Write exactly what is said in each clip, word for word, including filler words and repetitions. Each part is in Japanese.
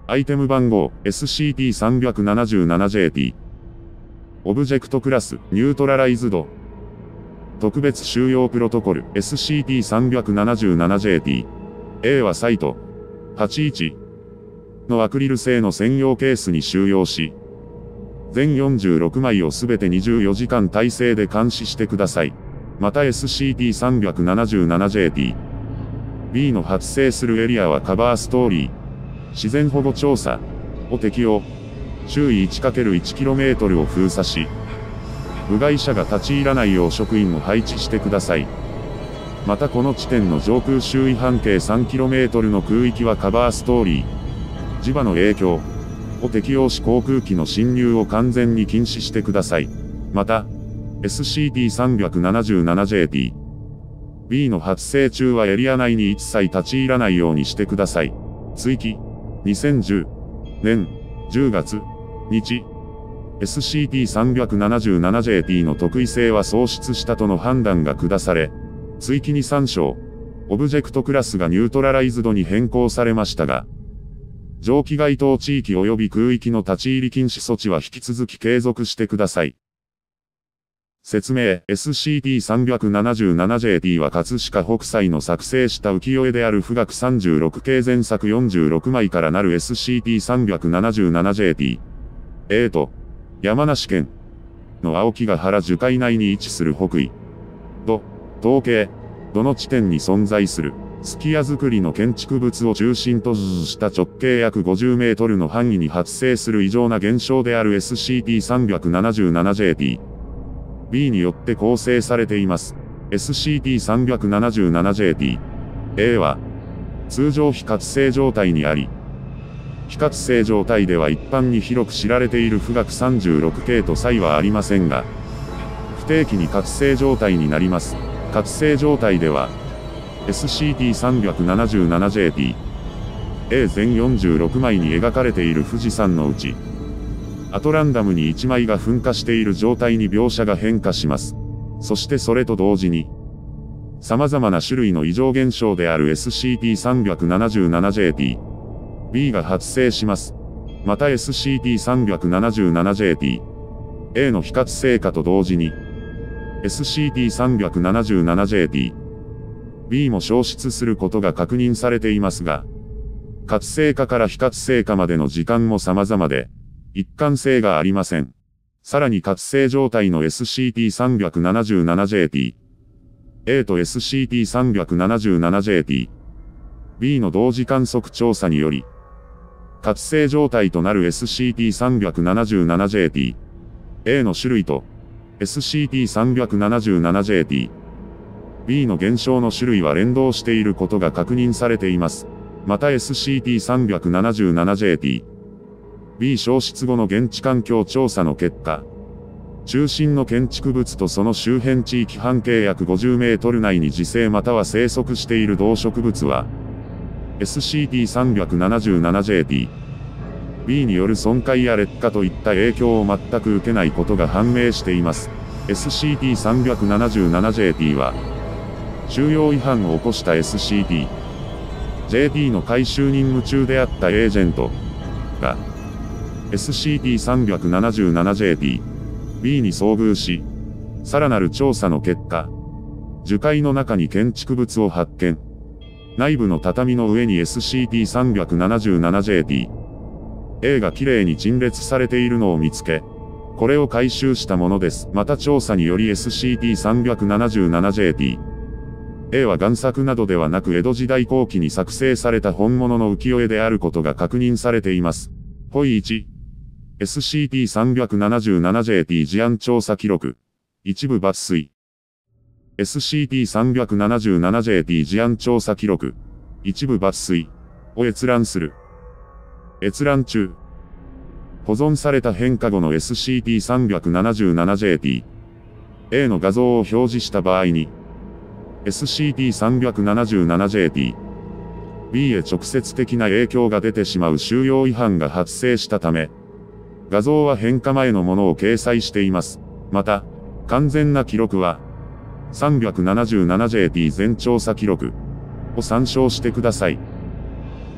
アイテム番号 エスシーティーさんなななジェーティー。オブジェクトクラスニュートラライズド。特別収容プロトコル エスシーティーさんなななジェーティー。A はサイトはちじゅういちのアクリル製の専用ケースに収容し、全よんじゅうろくまいをすべてにじゅうよじかん体制で監視してください。また エスシーティーさんなななジェーティー。B の発生するエリアはカバーストーリー、自然保護調査を適用。周囲 いちかけるいちキロメートル を封鎖し、部外者が立ち入らないよう職員を配置してください。またこの地点の上空周囲半径 さんキロメートル の空域はカバーストーリー、磁場の影響を適用し航空機の侵入を完全に禁止してください。また、エスシーティーさんなななジェーティー。B の発生中はエリア内に一切立ち入らないようにしてください。追記、にせんじゅうねんじゅうがつ、日、エスシーティーさんなななジェーティー の特異性は喪失したとの判断が下され、追記に参照、オブジェクトクラスがニュートラライズドに変更されましたが、上記該当地域及び空域の立ち入り禁止措置は引き続き継続してください。説明 エスシーティーさんなななジェーティー は葛飾北斎の作成した浮世絵である富岳さんじゅうろく系前作よんじゅうろくまいからなる エスシーティーさんなななジェーティー。A と、山梨県の青木ヶ原樹海内に位置する北緯度、統計度の地点に存在する、すき家造りの建築物を中心とした直径約ごじゅうメートルの範囲に発生する異常な現象である エスシーティーさんなななジェーティー。B によって構成されています。エスシーティーさんなななジェーティー。A は、通常非活性状態にあり、非活性状態では一般に広く知られている富岳さんじゅうろく系と差異はありませんが、不定期に活性状態になります。活性状態では、エスシーティーさんなななジェーティー。A 全よんじゅうろくまいに描かれている富士山のうち、アトランダムにいちまいが噴火している状態に描写が変化します。そしてそれと同時に、様々な種類の異常現象である エスシーティーさんなななジェーティー。B が発生します。また エスシーティーさんなななジェーティー。A の非活性化と同時に、エスシーティーさんなななジェーティー。B も消失することが確認されていますが、活性化から非活性化までの時間も様々で、一貫性がありません。さらに活性状態の エスシーティーさんなななジェーティー。A と エスシーティーさんなななジェーティー。B の同時観測調査により、活性状態となる エスシーティーさんなななジェーティー。A の種類と エスシーティーさんなななジェーティー。B の現象の種類は連動していることが確認されています。また エスシーティーさんなななジェーティー。B 消失後の現地環境調査の結果、中心の建築物とその周辺地域半径約ごじゅうメートル内に自生または生息している動植物は、エスシーティーさんなななジェーティー。B による損壊や劣化といった影響を全く受けないことが判明しています。エスシーティーさんなななジェーティー は、収容違反を起こした エスシーティー、ジェーティー の回収任務中であったエージェントが、エスシーティーさんなななジェーティー、B に遭遇し、さらなる調査の結果、樹海の中に建築物を発見。内部の畳の上に エスシーティーさんなななジェーティー、A がきれいに陳列されているのを見つけ、これを回収したものです。また調査により エスシーティーさんなななジェーティー、A は贋作などではなく江戸時代後期に作成された本物の浮世絵であることが確認されています。ポイいち、エスシーティーさんなななジェーティー 事案調査記録。一部抜粋。エスシーティーさんなななジェーティー 事案調査記録。一部抜粋。を閲覧する。閲覧中。保存された変化後の エスシーティーさんなななジェーティー。A の画像を表示した場合に、エスシーティーさんなななジェーティー。B へ直接的な影響が出てしまう収容違反が発生したため、画像は変化前のものを掲載しています。また、完全な記録は、さんなななジェーティー全調査記録を参照してください。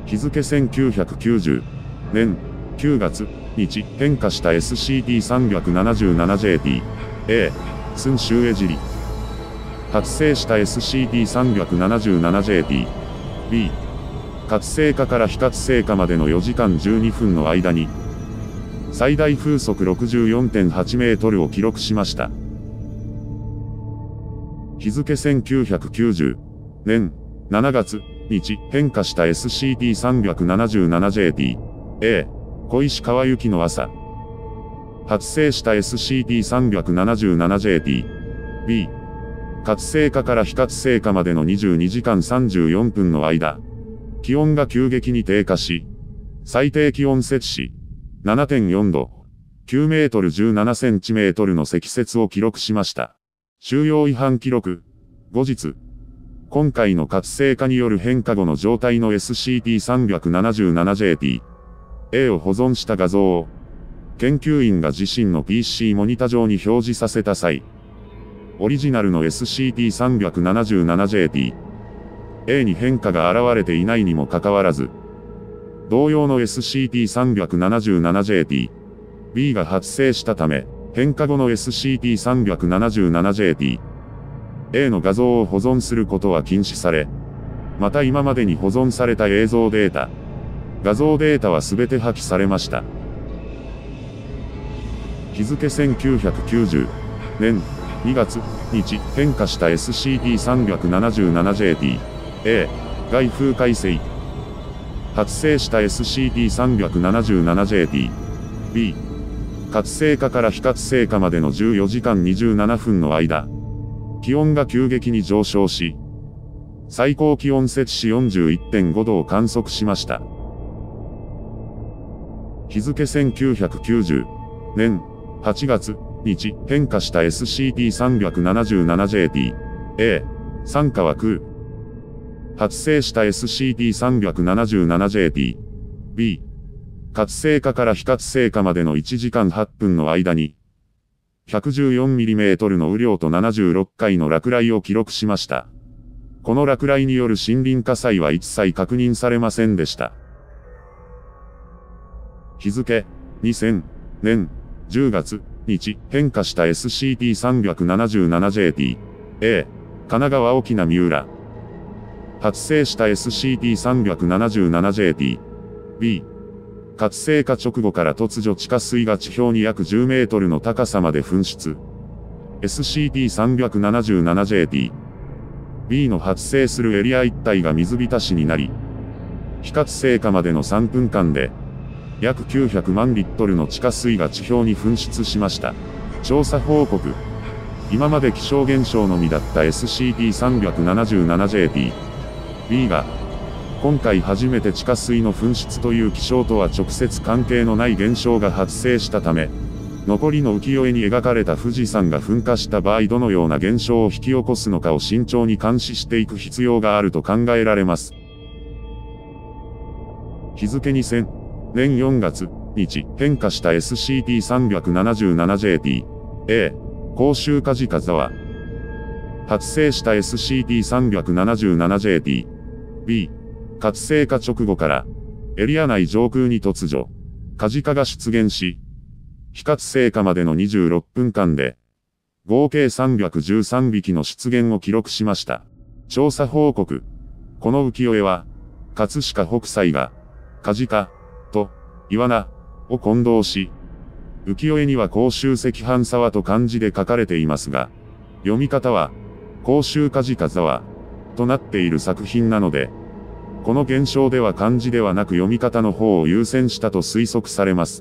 日付せんきゅうひゃくきゅうじゅうねんくがつ日変化した エスシーティーさんなななジェーティー A 寸州江尻発生した エスシーティーさんなななジェーティー B 活性化から非活性化までのよじかんじゅうにふんの間に最大風速 ろくじゅうよんてんはちメートルを記録しました。日付せんきゅうひゃくきゅうじゅうねんしちがつ日変化した エスシーティーさんなななジェーティー A 小石川行きの朝発生した エスシーティーさんなななジェーティー B 活性化から非活性化までのにじゅうにじかんさんじゅうよんぷんの間気温が急激に低下し最低気温摂氏 ななてんよんどきゅうメートルじゅうななセンチメートルの積雪を記録しました。収容違反記録後日今回の活性化による変化後の状態の エスシーティーさんなななジェーティー A を保存した画像を研究員が自身の ピーシー モニタ上に表示させた際、オリジナルの エスシーティーさんなななジェーティー A に変化が現れていないにもかかわらず、同様の エスシーティーさんなななジェーティー B が発生したため、変化後の エスシーティーさんなななジェーティー A の画像を保存することは禁止され、また今までに保存された映像データ、画像データはすべて破棄されました。日付せんきゅうひゃくきゅうじゅうねんにがつ日変化した エスシーティーさんなななジェーティー A 外風改正発生した エスシーティーさんなななジェーティー B 活性化から非活性化までのじゅうよじかんにじゅうななふんの間気温が急激に上昇し最高気温摂氏 よんじゅういってんごどを観測しました。日付せんきゅうひゃくきゅうじゅうねんはちがつ日変化した エスシーティーさんなななジェーティー A 三川空発生した エスシーティーさんなななジェーティー B 活性化から非活性化までのいちじかんはっぷんの間に ひゃくじゅうよんミリメートル の雨量とななじゅうろっかいの落雷を記録しました。この落雷による森林火災は一切確認されませんでした。日付にせんねんじゅうがつ日変化した エスシーティーさんなななジェーティー A 神奈川沖な三浦発生した エスシーティーさんなななジェーティー B 活性化直後から突如地下水が地表に約じゅうメートルの高さまで噴出 エスシーティーさんなななジェーティー B の発生するエリア一帯が水浸しになり非活性化までのさんぷんかんで約きゅうひゃくまんリットルの地下水が地表に噴出しました。調査報告。今まで気象現象のみだった エスシーティーさんなななジェーティー B が、今回初めて地下水の噴出という気象とは直接関係のない現象が発生したため、残りの浮世絵に描かれた富士山が噴火した場合どのような現象を引き起こすのかを慎重に監視していく必要があると考えられます。日付にせんねんよんがつ日変化した エスシーティーさんなななジェーティー A 甲州梶風沢発生した エスシーティーさんなななジェーティー B 活性化直後からエリア内上空に突如梶化が出現し非活性化までのにじゅうろっぷんかんで合計さんびゃくじゅうさんびきの出現を記録しました。調査報告。この浮世絵は葛飾北斎が梶化と、イワナを混同し、浮世絵には甲州赤飯沢と漢字で書かれていますが、読み方は、甲州梶風沢となっている作品なので、この現象では漢字ではなく読み方の方を優先したと推測されます。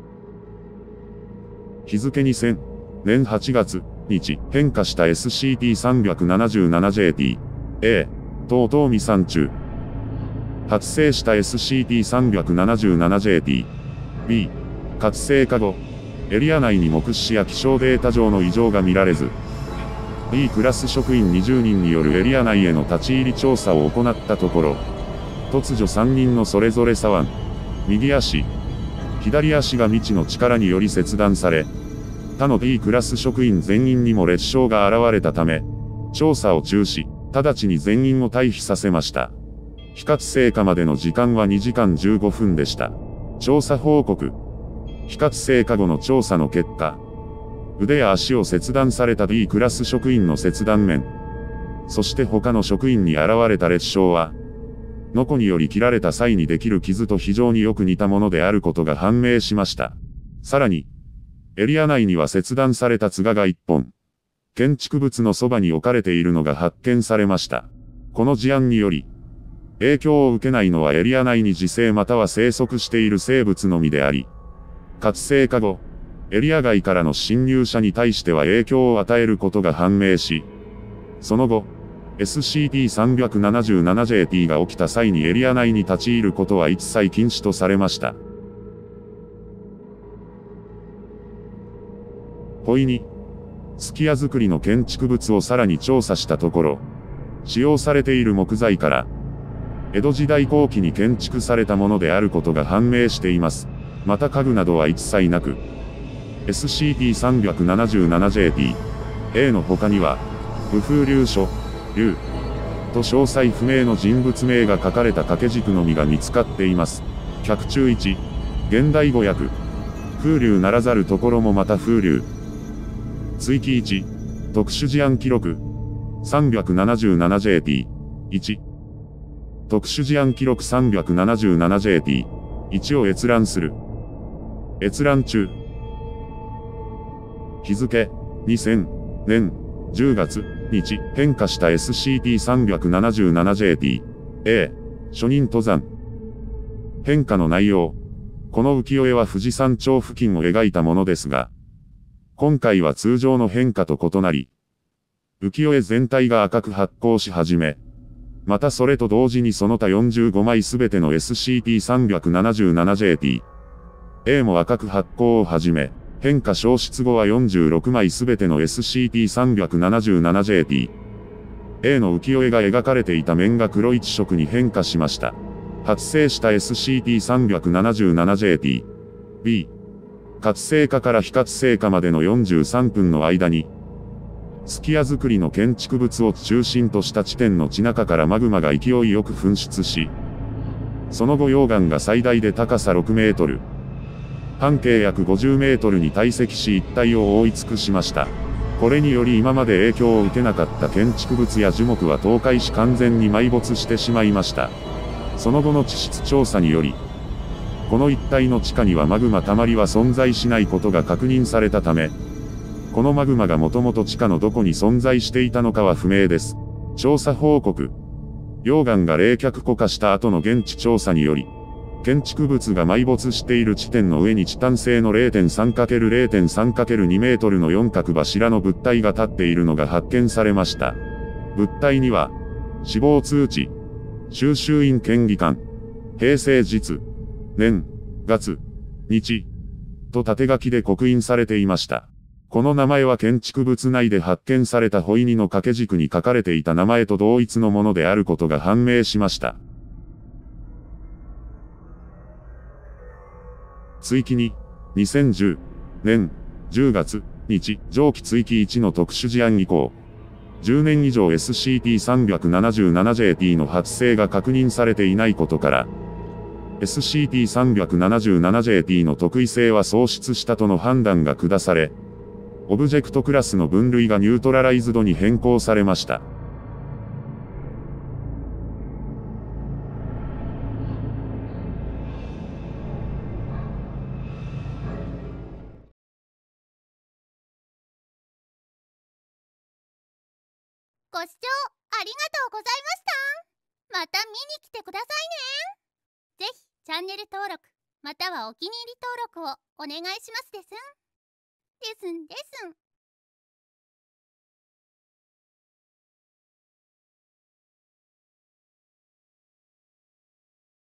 日付にせんねんはちがつ日変化した エスシーティーさんなななジェーティー A 東東美山中発生した エスシーティーさんなななジェーティー B 活性化後エリア内に目視や気象データ上の異常が見られず B クラス職員にじゅうにんによるエリア内への立ち入り調査を行ったところ突如さんにんのそれぞれ左腕右足左足が未知の力により切断され他の B クラス職員全員にも裂傷が現れたため調査を中止直ちに全員を退避させました。 非活性化までの時間はにじかんじゅうごふんでした。調査報告。非活性化後の調査の結果、腕や足を切断された B クラス職員の切断面、そして他の職員に現れた裂傷は、ノコにより切られた際にできる傷と非常によく似たものであることが判明しました。さらに、エリア内には切断された柄がいっぽん、建築物のそばに置かれているのが発見されました。この事案により、影響を受けないのはエリア内に自生または生息している生物のみであり、活性化後、エリア外からの侵入者に対しては影響を与えることが判明し、その後、エスシーティーさんななななジェーティー が起きた際にエリア内に立ち入ることは一切禁止とされました。ポイに、すき家造りの建築物をさらに調査したところ、使用されている木材から、江戸時代後期に建築されたものであることが判明しています。また家具などは一切なく、エスシーティーさんなななジェーティー A の他には、武風流書、流と詳細不明の人物名が書かれた掛け軸のみが見つかっています。脚注いち、現代語訳。風流ならざるところもまた風流。追記いち、特殊事案記録。さんなななジェーティー、いち。特殊事案記録さんなななジェーティー、いちを閲覧する。閲覧中。日付、にせんねんじゅうがつ、日、変化した エスシーティーさんなななジェーティー、A、初任登山。変化の内容。この浮世絵は富士山頂付近を描いたものですが、今回は通常の変化と異なり、浮世絵全体が赤く発光し始め、またそれと同時にその他よんじゅうごまいすべての エスシーティーさんなななジェーティー、A も赤く発光を始め、変化消失後はよんじゅうろくまいすべての エスシーティーさんなななジェーティー、A の浮世絵が描かれていた面が黒一色に変化しました。発生した エスシーティーさんなななジェーティー、B、活性化から非活性化までのよんじゅうさんぷんの間に、すき家造りの建築物を中心とした地点の地中からマグマが勢いよく噴出し、その後溶岩が最大で高さろくメートル、半径約ごじゅうメートルに堆積し一帯を覆い尽くしました。これにより今まで影響を受けなかった建築物や樹木は倒壊し完全に埋没してしまいました。その後の地質調査により、この一帯の地下にはマグマたまりは存在しないことが確認されたため、このマグマがもともと地下のどこに存在していたのかは不明です。調査報告。溶岩が冷却固化した後の現地調査により、建築物が埋没している地点の上にチタン製の れいてんさんかけるれいてんさんかけるに メートルの四角柱の物体が立っているのが発見されました。物体には、死亡通知、収集員権技官、平成実、年、月、日、と縦書きで刻印されていました。この名前は建築物内で発見されたホイニの掛け軸に書かれていた名前と同一のものであることが判明しました。追記に、にせんじゅうねんじゅうがつ、日、上記追記いちの特殊事案以降、じゅうねん以上 エスシーティーさんななななジェーティー の発生が確認されていないことから、エスシーティーさんなななジェーティー の特異性は喪失したとの判断が下され、オブジェクトクラスの分類がニュートラライズドに変更されました。 ご視聴ありがとうございました。また見に来てくださいね。ぜひチャンネル登録またはお気に入り登録をお願いしますですん。ですんですん。